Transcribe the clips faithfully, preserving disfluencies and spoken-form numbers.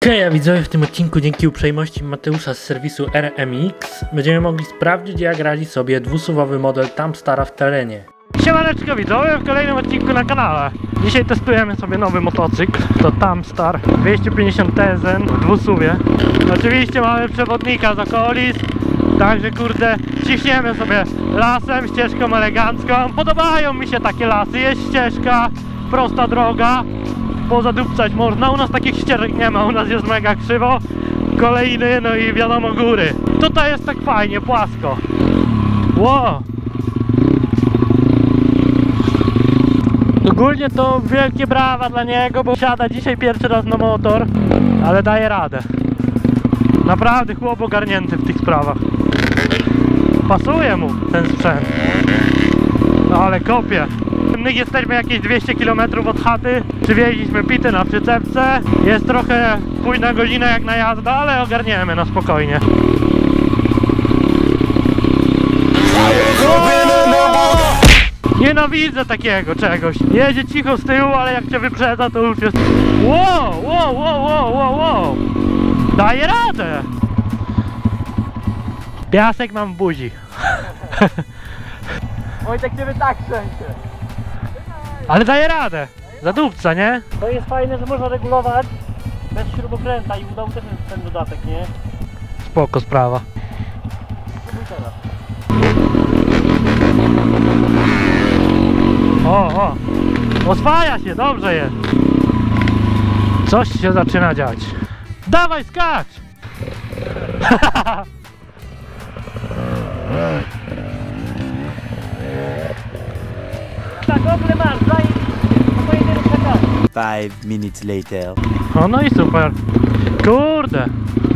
Okej, a widzowie, w tym odcinku dzięki uprzejmości Mateusza z serwisu R M X będziemy mogli sprawdzić, jak radzi sobie dwusuwowy model Tamstara w terenie. Siemaneczko widzowie, w kolejnym odcinku na kanale. Dzisiaj testujemy sobie nowy motocykl, to Tamstar dwieście pięćdziesiąt T Z N w dwusuwie. Oczywiście mamy przewodnika z okolic, także kurde ciśniemy sobie lasem, ścieżką elegancką. Podobają mi się takie lasy, jest ścieżka, prosta droga, pozadupcać można. U nas takich ścieżek nie ma, u nas jest mega krzywo, kolejny, no i wiadomo góry. Tutaj jest tak fajnie, płasko. Wow. Ogólnie to wielkie brawa dla niego, bo siada dzisiaj pierwszy raz na motor, ale daje radę. Naprawdę chłop ogarnięty w tych sprawach. Pasuje mu ten sprzęt. No ale kopie. My jesteśmy jakieś dwieście kilometrów od chaty. Przywieźliśmy pity na przyczepce. Jest trochę późna godzina jak na jazdę, ale ogarniemy na spokojnie. Nienawidzę takiego czegoś. Jedzie cicho z tyłu, ale jak cię wyprzedza, to już jest... Wow, wow, wow, wow, wow, wow. Daje radę. Piasek mam w buzi. Wojtek, gdyby tak wszędzie. Ale daje radę. Zadupca, nie? To jest fajne, że można regulować bez śrubokręta i w domu też jest ten dodatek, nie? Spoko sprawa. Spróbuj teraz. O, o! Oswaja się, dobrze jest. Coś się zaczyna dziać. Dawaj, skacz! Tak, ogóle masz, daj pojedynek skakać. Five minutes later. O, no i super. Kurde.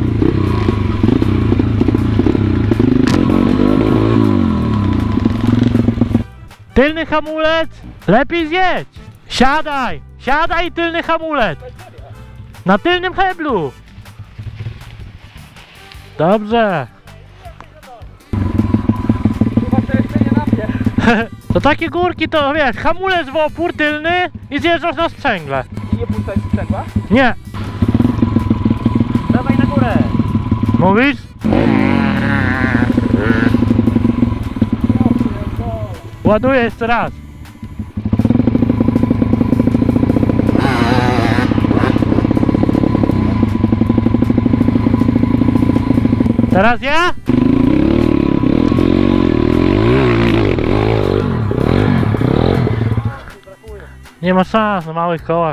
Tylny hamulec, lepiej zjedź. Siadaj, siadaj tylny hamulec. Na tylnym heblu. Dobrze. Chyba to jeszcze nie na mnie. To takie górki to wiesz, hamulec w opór tylny i zjeżdżasz na sprzęgle. I nie puszczać sprzęgła? Nie. Dawaj na górę. Mówisz? Ładuję jeszcze raz. Teraz ja? Nie ma szans na małych kołach.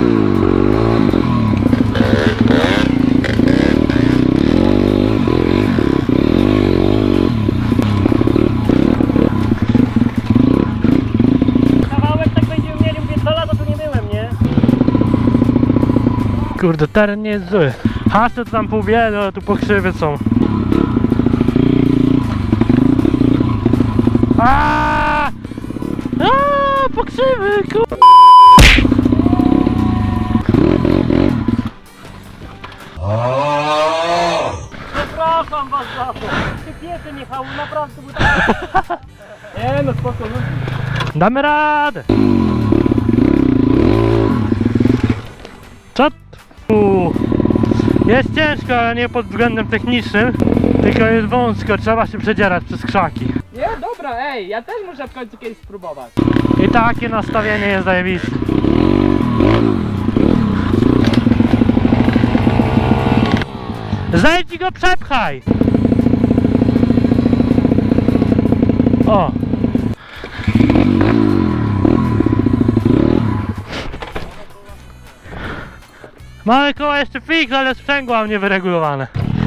Kawałek tak będziemy mieli, mówię, dwa lata tu nie byłem, nie? Kurde, teren nie jest zły. Hasy to tam pół biedy, ale tu pokrzywy są. Aaaa! Aaaa! Pokrzywy, kur... Przepraszam was za to! Ty piesy Michał, naprawdę był tak... Nie no, spoko, ludzi. Damy radę! Co? Tu? Jest ciężko, ale nie pod względem technicznym, tylko jest wąsko, trzeba się przedzierać przez krzaki. Nie, dobra, ej, ja też muszę w końcu kiedyś spróbować. I takie nastawienie jest zajebiste. Zejdź i go przepchaj! O! Małe koła jeszcze fix, ale sprzęgło mam niewyregulowane.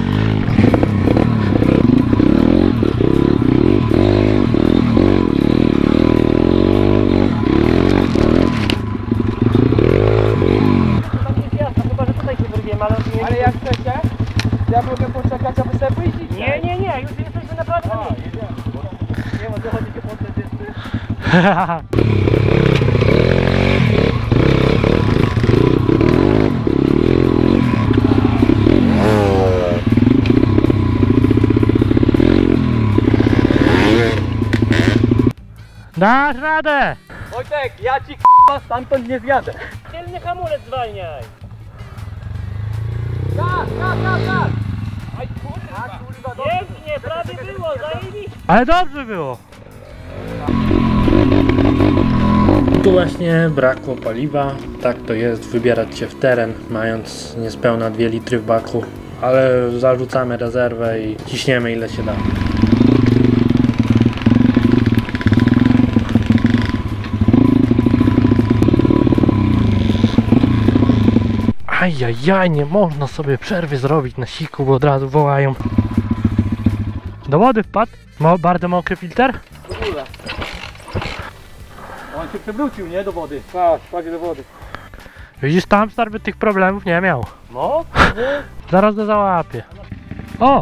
Ale jak chcecie, ja mogę poczekać, aby sobie wyjść. Nie, nie, nie, już jesteśmy naprawdę na miejscu. Nie ma, dochodzi się po czterdzieści. Dasz radę! Wojtek, ja ci k***a stamtąd nie zjadę. Tylny hamulec zwalniaj! Pięknie, prawie było, zajebiście. Ale dobrze było. Tu właśnie brakło paliwa. Tak to jest wybierać się w teren, mając niespełna dwa litry w baku. Ale zarzucamy rezerwę i ciśniemy ile się da. Ajajaj, nie można sobie przerwy zrobić na siku, bo od razu wołają. Do wody wpadł? Mo bardzo mokry filtr? W ogóle. On się przewrócił, nie? Do wody. Tak, wpadł do wody. Widzisz, tam star by tych problemów nie miał. No, nie? Zaraz go załapię. O!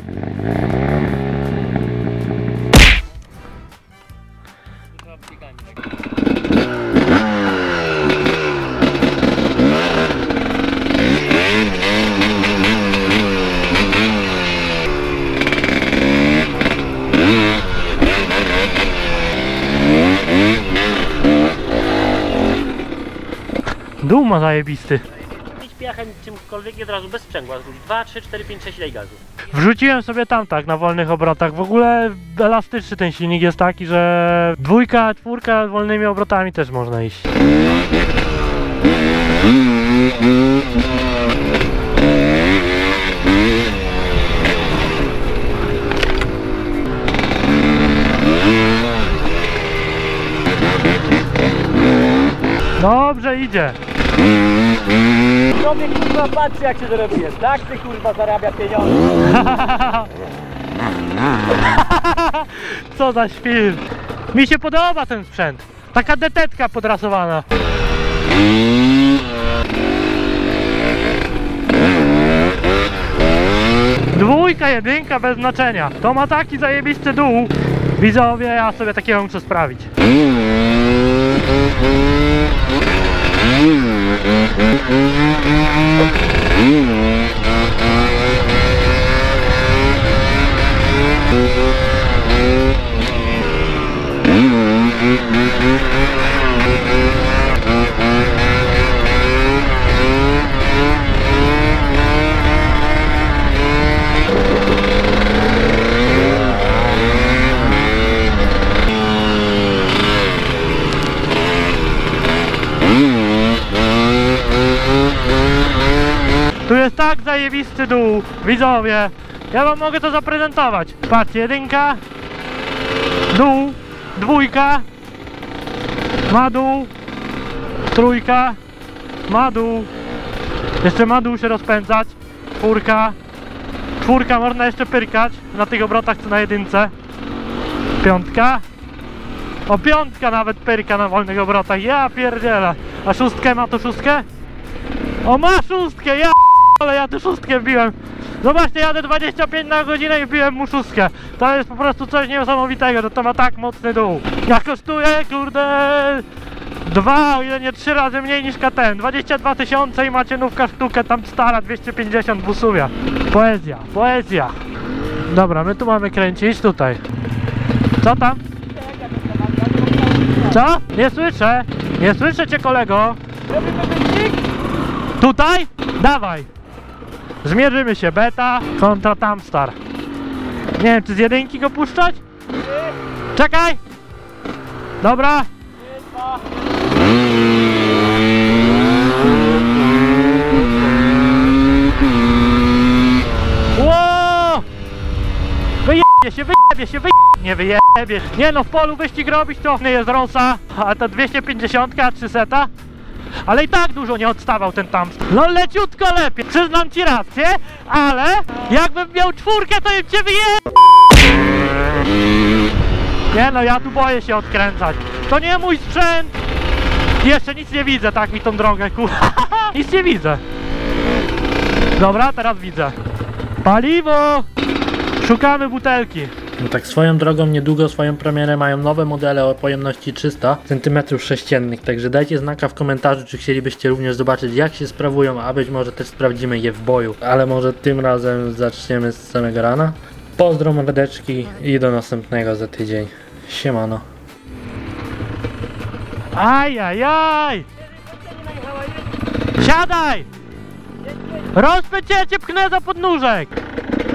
Dół ma zajebisty. Idź piachem czymkolwiek i od razu bez sprzęgła zrzuć. dwa, trzy, cztery, pięć, sześć lej gazu. Wrzuciłem sobie tam tak na wolnych obrotach. W ogóle elastyczny ten silnik jest taki, że dwójka, czwórka wolnymi obrotami też można iść. Dobrze idzie. Człowiek kurwa patrzy jak się zarabia. Tak ty kurwa zarabia pieniądze. Co za świr. Mi się podoba ten sprzęt. Taka detetka podrasowana. Dwójka, jedynka bez znaczenia. To ma taki zajebisty dół. Widzowie, ja sobie takiego muszę sprawić. Tu jest tak zajebisty dół, widzowie. Ja wam mogę to zaprezentować. Patrzcie, jedynka, dół, dwójka, ma dół, trójka, ma dół, jeszcze ma dół się rozpędzać, czwórka, czwórka można jeszcze pyrkać na tych obrotach co na jedynce, piątka, o piątka nawet pyrka na wolnych obrotach, ja pierdzielę. A szóstkę ma tu szóstkę? O, ma szóstkę, ja ale ja tu szóstkę wbiłem. Zobaczcie, jadę dwadzieścia pięć na godzinę i wbiłem mu szóstkę. To jest po prostu coś niesamowitego, że to ma tak mocny dół. Ja kosztuje, kurde, dwa, o ile nie trzy razy mniej niż K T M. dwadzieścia dwa tysiące i macie nówka sztukę tam stara, dwieście pięćdziesiąt w usuwia. Poezja, poezja. Dobra, my tu mamy kręcić, tutaj. Co tam? Co? Nie słyszę, nie słyszę cię, kolego. Tutaj? Dawaj. Zmierzymy się, beta kontra Tamstar. Nie wiem, czy z jedynki go puszczać? Czekaj! Dobra. Ło! Wyjebie się, wyjebie się, wyjebie. Nie wyjebie. Nie no, w polu wyścig robić to nie jest rosa, a to dwieście pięćdziesiąt, trzysta. Ale i tak dużo nie odstawał ten tam. No leciutko lepiej, przyznam ci rację, ale jakbym miał czwórkę, to bym cię wyje... Nie no, ja tu boję się odkręcać. To nie mój sprzęt. Jeszcze nic nie widzę, tak mi tą drogę, kur... Nic nie widzę. Dobra, teraz widzę. Paliwo! Szukamy butelki. No tak swoją drogą, niedługo swoją premierę mają nowe modele o pojemności trzysta centymetrów sześciennych, także dajcie znaka w komentarzu, czy chcielibyście również zobaczyć, jak się sprawują, a być może też sprawdzimy je w boju, ale może tym razem zaczniemy z samego rana. Pozdro mordeczki i do następnego za tydzień. Siemano. Ajajaj! Siadaj! Rozpędź, ja cię pchnę za podnóżek!